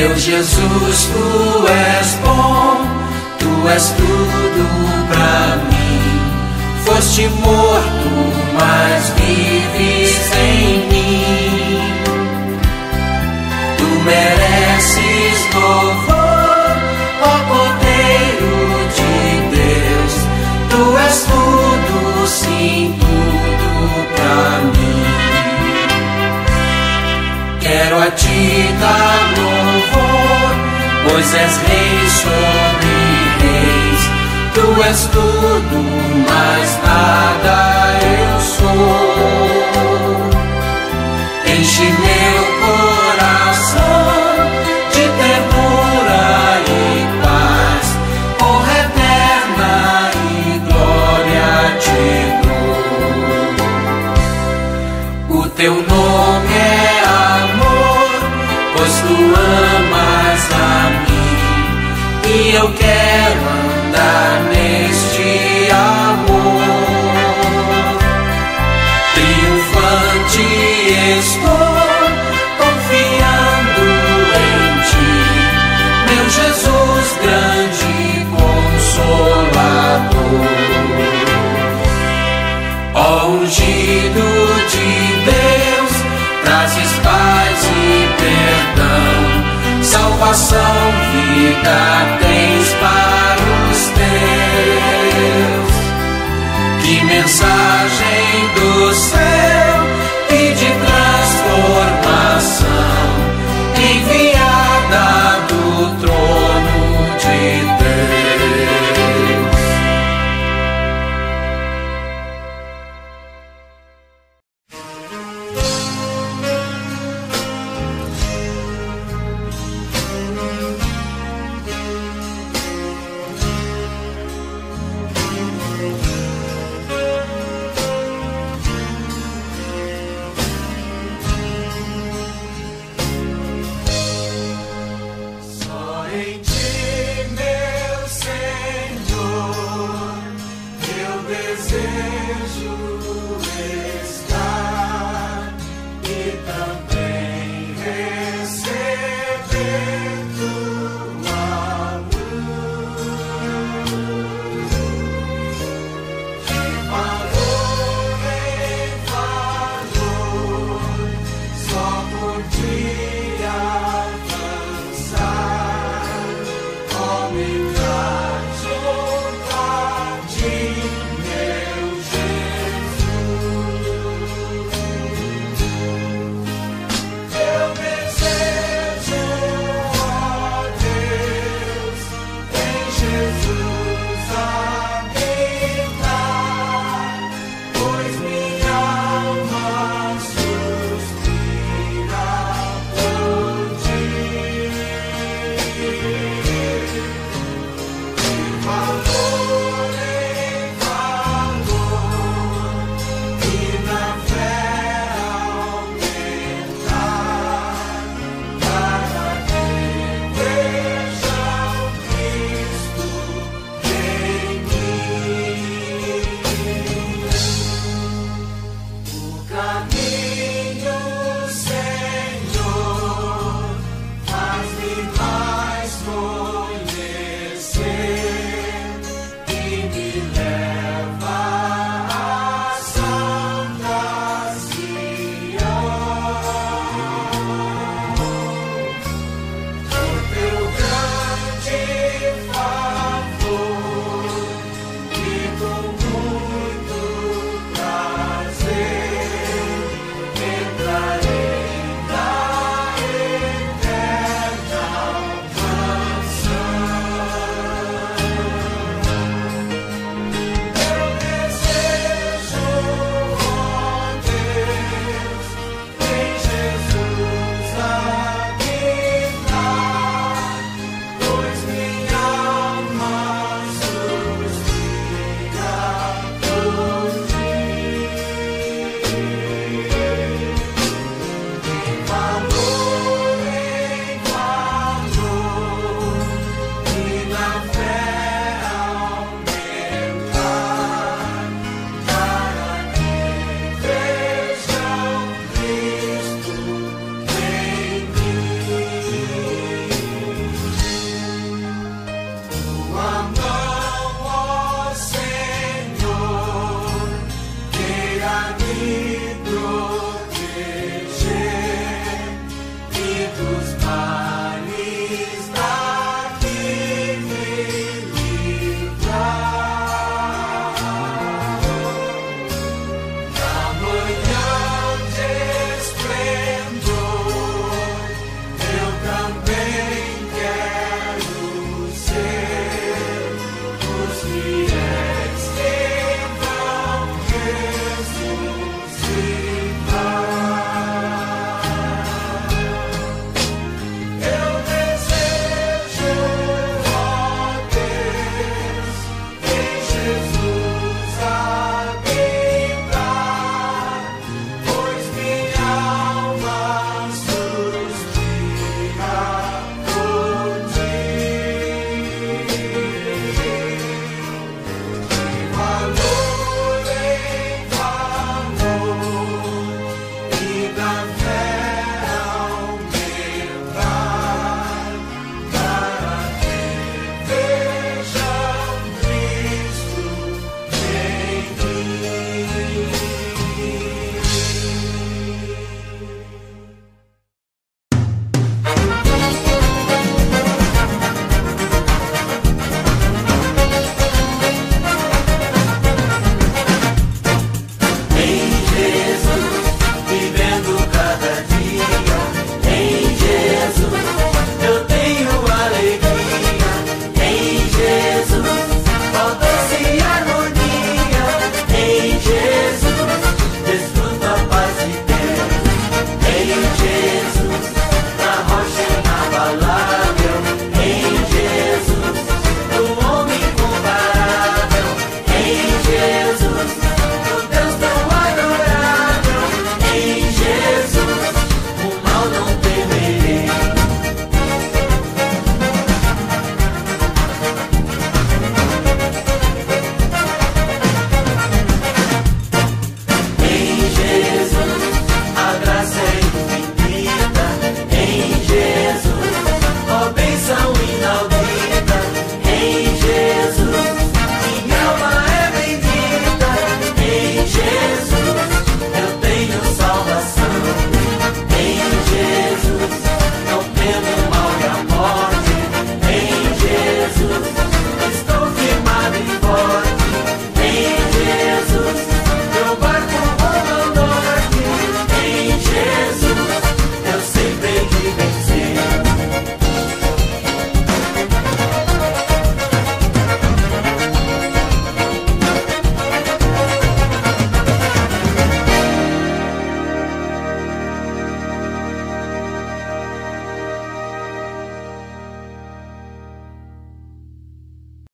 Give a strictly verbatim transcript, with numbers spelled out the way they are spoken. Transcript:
Meu Jesus, tu és bom, tu és tudo pra mim. Foste morto, mas vives em mim. Tu mereces louvor, ó Cordeiro de Deus. Tu és tudo, sim, tudo pra mim. Quero a ti dar louvor, pois és rei sobre reis. Tu és tudo, mas nada eu sou. Enche meu coração de ternura e paz, honra eterna e glória te dou. O teu nome é amor, pois tu amas a mim, e eu quero andar neste amor. Triunfante estou, confiando em ti, meu Jesus, grande consolador. Ó ungido de Deus, trazes paz e perdão, salvação, vida tens para os teus. Que mensagem do céu